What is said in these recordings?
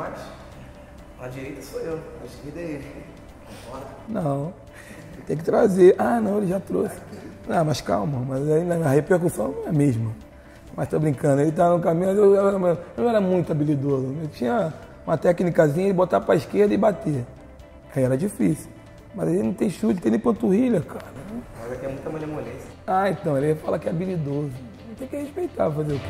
mais. A direita sou eu, a esquerda é ele. Concorda? Não, tem que trazer. Ah, não, ele já trouxe. Não, mas calma, mas aí a repercussão não é a mesma. Mas tô brincando, ele tá no caminho, eu não era muito habilidoso. Eu tinha uma técnicazinha de botar pra esquerda e bater. Aí era difícil. Mas ele não tem chute, não tem nem panturrilha, cara. Mas aqui é muita malemolência. Ah, então, ele fala que é habilidoso. Tem que respeitar, fazer o quê?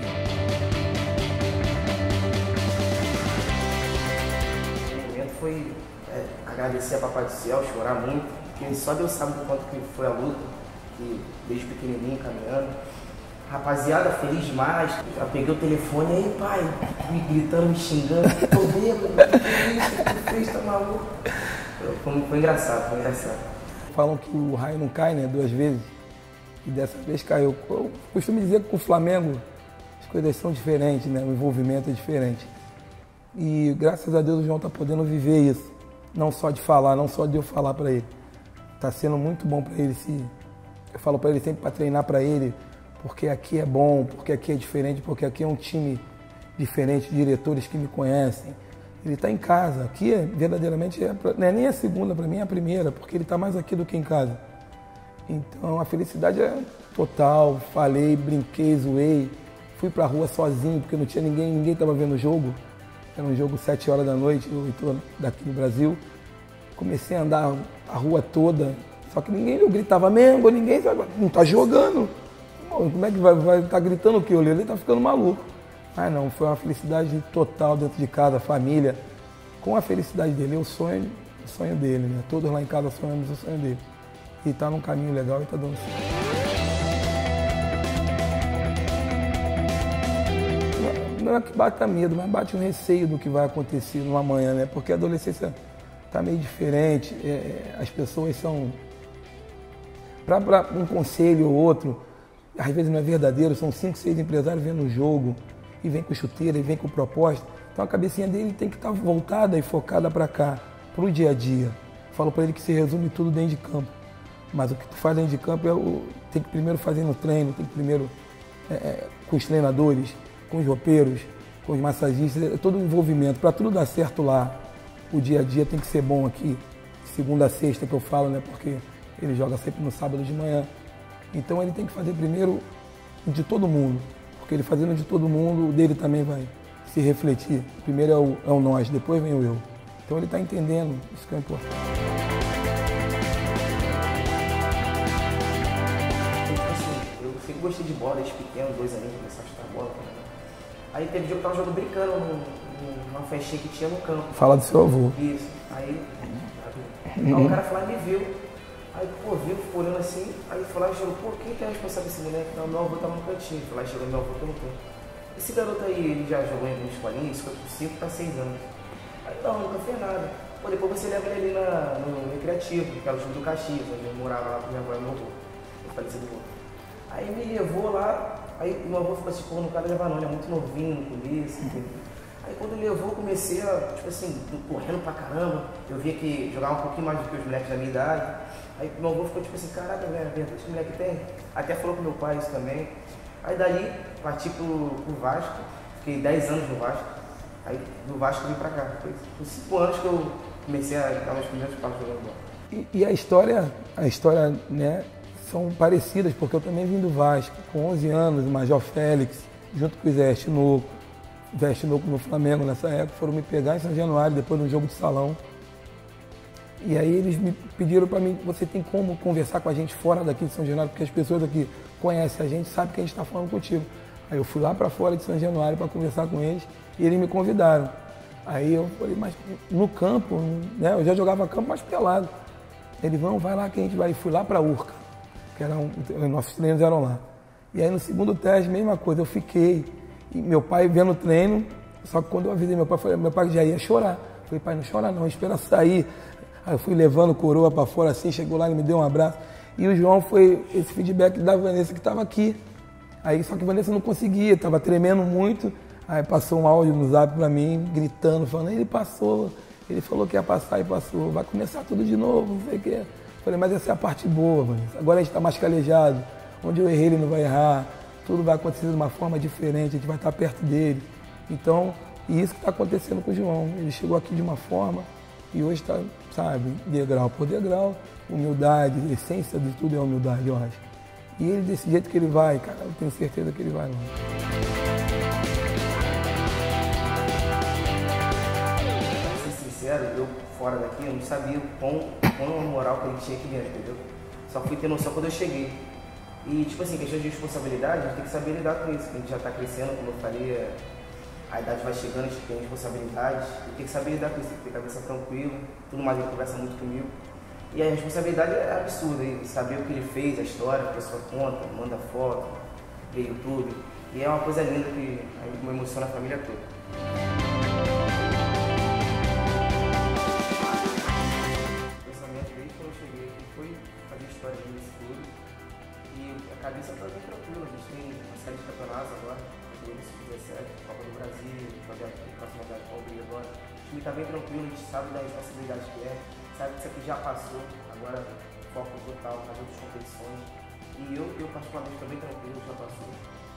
O momento foi agradecer a Papai do Céu, chorar muito, porque só Deus sabe do quanto que foi a luta, que desde pequenininho caminhando. Rapaziada, feliz demais. Eu peguei o telefone, aí pai, me gritando, me xingando, tô bêbado, o que tu fez, tá maluco? Foi engraçado, foi engraçado. Falam que o raio não cai, né, 2 vezes, e dessa vez caiu. Eu costumo dizer que com o Flamengo as coisas são diferentes, né, o envolvimento é diferente. E graças a Deus o João tá podendo viver isso, não só de falar, não só de eu falar para ele. Tá sendo muito bom para ele, eu falo para ele sempre para treinar para ele, porque aqui é bom, porque aqui é diferente, porque aqui é um time diferente, diretores que me conhecem. Ele está em casa, aqui verdadeiramente não é nem a segunda, para mim é a primeira, porque ele está mais aqui do que em casa. Então a felicidade é total, falei, brinquei, zoei, fui para a rua sozinho, porque não tinha ninguém estava vendo o jogo. Era um jogo 7 horas da noite, eu estou daqui no Brasil. Comecei a andar a rua toda, só que ninguém gritava Mengo, ninguém não está jogando. Como é que vai estar gritando o quê? Ele está ficando maluco. Mas não, foi uma felicidade total dentro de casa, família. Com a felicidade dele, o sonho dele, né? Todos lá em casa sonhamos o sonho dele. E está num caminho legal e está dando certo. Não é que bata medo, mas bate um receio do que vai acontecer no amanhã, né? Porque a adolescência está meio diferente, as pessoas são... Para um conselho ou outro, às vezes não é verdadeiro, são 5, 6 empresários vendo o jogo, e vem com chuteira, e vem com proposta. Então a cabecinha dele tem que estar voltada e focada para cá, para o dia a dia. Falo para ele que se resume tudo dentro de campo. Mas o que tu faz dentro de campo tem que primeiro fazer no treino, tem que primeiro com os treinadores, com os roupeiros, com os massagistas, é todo um envolvimento. Para tudo dar certo lá, o dia a dia tem que ser bom aqui. Segunda a sexta que eu falo, né? Porque ele joga sempre no sábado de manhã. Então ele tem que fazer primeiro de todo mundo. Porque ele fazendo de todo mundo, o dele também vai se refletir. Primeiro é o nós, depois vem o eu. Então ele está entendendo, isso que é importante. Eu sempre gostei de bola desde pequeno, 2 aninhos, comecei a chutar bola. Aí teve um dia que eu tava jogando brincando numa festinha que tinha no campo. Fala do seu avô. Isso. Aí o cara foi lá e me viu. Aí, viu, ficou olhando assim, aí foi lá e chegou, quem que é responsável desse moleque? Não, meu avô tava no cantinho. Foi lá e chegou, meu avô perguntou. Esse garoto aí, ele já jogou em alguma escolinha? Isso foi por 5 para 6 anos. Aí, não, nunca fez nada. Depois você leva ele ali no Recreativo, que era o time do Caxias, onde eu morava lá com minha avó e meu avô, o falecido avô. Aí me levou lá, aí meu avô ficou assim, não quero levar não, ele é muito novinho, com isso, Aí quando ele levou, eu comecei a, correndo pra caramba. Eu via que jogava um pouquinho mais do que os moleques da minha idade. Aí meu avô ficou caraca, velho, verdade que moleque tem? Até falou com meu pai isso também. Aí dali, parti pro Vasco, fiquei 10 anos no Vasco. Aí do Vasco eu vim pra cá. Foi por 5 anos que eu comecei a dar meus primeiros passos jogando bola. E a história, né, são parecidas, porque eu também vim do Vasco, com 11 anos, o Major Félix, junto com o Zé Estinoco no Flamengo nessa época, foram me pegar em São Januário, depois de um jogo de salão. E aí eles me pediram para mim, você tem como conversar com a gente fora daqui de São Januário, porque as pessoas aqui conhecem a gente, sabem que a gente está falando contigo. Aí eu fui lá para fora de São Januário para conversar com eles e eles me convidaram. Aí eu falei, mas no campo, né, eu já jogava campo, mas pelado. Eles vai lá que a gente vai. E fui lá para a Urca, que nossos treinos eram lá. E aí no segundo teste, mesma coisa, eu fiquei. E meu pai vendo o treino, só que quando eu avisei meu pai já ia chorar. Eu falei, pai, não chora não, espera sair. Aí eu fui levando coroa para fora assim, chegou lá, ele me deu um abraço. E o João foi esse feedback da Vanessa que estava aqui. Aí só que a Vanessa não conseguia, estava tremendo muito. Aí passou um áudio no zap para mim, gritando, falando, ele passou, ele falou que ia passar e passou, vai começar tudo de novo, não sei o quê. Falei, mas essa é a parte boa, Vanessa. Agora a gente está mais calejado, onde eu errei ele não vai errar, tudo vai acontecer de uma forma diferente, a gente vai estar perto dele. Então, E isso que está acontecendo com o João. Ele chegou aqui de uma forma e hoje está, sabe, degrau por degrau, humildade, a essência de tudo é humildade, eu acho. E ele, desse jeito que ele vai, cara, eu tenho certeza que ele vai lá. Pra ser sincero, eu fora daqui, eu não sabia o quão moral que ele tinha aqui dentro, entendeu? Só fui ter noção quando eu cheguei. E, tipo assim, questão de responsabilidade, a gente tem que saber lidar com isso, que a gente já está crescendo, como eu falei, a idade vai chegando, a gente tem responsabilidade, e tem que saber lidar com isso, tem que ter cabeça tranquila, tudo mais, ele conversa muito comigo. E a responsabilidade é absurda, e saber o que ele fez, a história, a pessoa conta, manda foto, vê YouTube, e é uma coisa linda que me emociona a família toda. O pensamento desde quando eu cheguei aqui foi fazer história nesse clube, e a cabeça está bem tranquila, a gente tem uma série de campeonatos agora, Sub-17, Copa do Brasil, fazer a próxima da Copa agora. O time está bem tranquilo, a gente sabe da responsabilidade que é, sabe que isso aqui já passou, agora foco total nas outras competições. E eu particularmente estou bem tranquilo, já passou.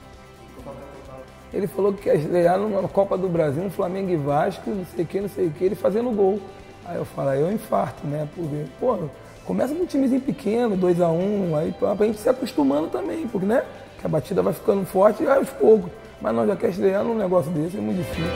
Ele falou que quer estrear numa Copa do Brasil, no Flamengo e Vasco, não sei o que, ele fazendo gol. Aí eu falo, aí eu infarto, né? Porque, pô, começa com um timezinho pequeno, 2-1, aí pra gente se acostumando também, porque, né? Que a batida vai ficando forte aos poucos. Mas nós já quer estrear num negócio desse, é muito difícil.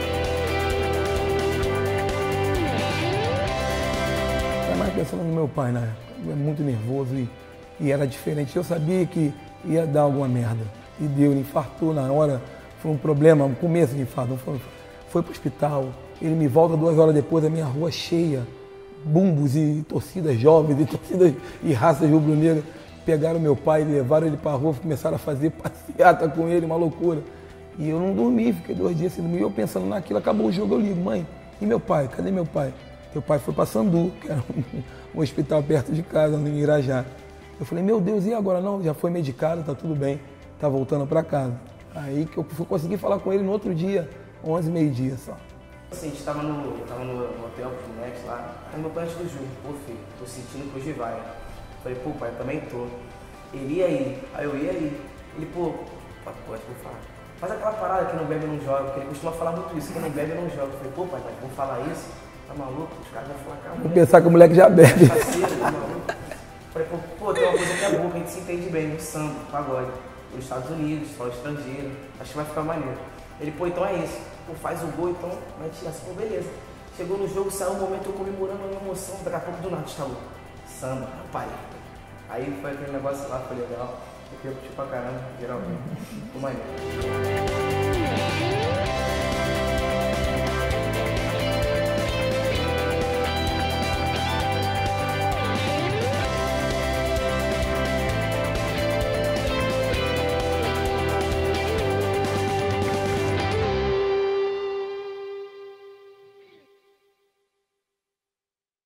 É mais pensando no meu pai na época, muito nervoso e era diferente. Eu sabia que ia dar alguma merda. E deu, ele infartou na hora, foi um problema, no começo de infarto, foi pro hospital. Ele me volta 2 horas depois, a minha rua cheia, bumbos e torcidas jovens e torcidas e raças rubro-negras. Pegaram meu pai, levaram ele para a rua, começaram a fazer passeata com ele, uma loucura. E eu não dormi, fiquei 2 dias sem dormir, eu pensando naquilo, acabou o jogo, eu ligo, mãe, e meu pai? Cadê meu pai? Meu pai foi para Sandu, que era um hospital perto de casa, no Irajá. Eu falei, meu Deus, e agora? Não, já foi medicado, tá tudo bem, tá voltando para casa. Aí que eu consegui falar com ele no outro dia, 11, meio-dia só. Assim, a gente tava no hotel com os moleques lá, aí meu pai antes do jogo, pô filho, tô sentindo que hoje vai. Falei, pô pai, eu também tô. Ele ia aí, aí eu ia aí. Ele, pô, pode falar. Faz aquela parada que não bebe não joga, porque ele costuma falar muito isso, que não bebe não joga. Eu falei, pô pai, vou falar isso? Tá maluco? Os caras vão falar, cara. Vou pensar que o moleque já bebe. Parceiro, tá maluco? Falei, pô, tem uma coisa que é boa, que a gente se entende bem, no samba, no pagode. Nos Estados Unidos, só estrangeiro, acho que vai ficar maneiro. Ele, pô, então é isso. Pô, faz o gol, então vai tirar assim, pô, beleza. Chegou no jogo, saiu um momento eu comemorando a minha emoção, daqui a pouco do nada, está louco. Samba, pai. Aí foi aquele negócio lá, foi legal. Eu curti pra caramba, geralmente. Ficou maneiro.